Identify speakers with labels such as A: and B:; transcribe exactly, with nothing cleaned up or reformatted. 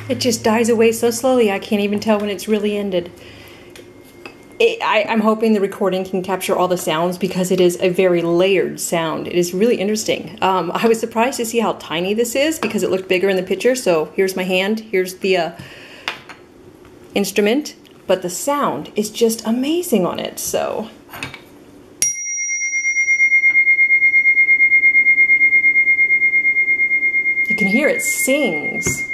A: It just dies away so slowly I can't even tell when it's really ended. It, I, I'm hoping the recording can capture all the sounds because it is a very layered sound. It is really interesting. Um, I was surprised to see how tiny this is because it looked bigger in the picture. So here's my hand, here's the uh, instrument, but the sound is just amazing on it. So you can hear it sings.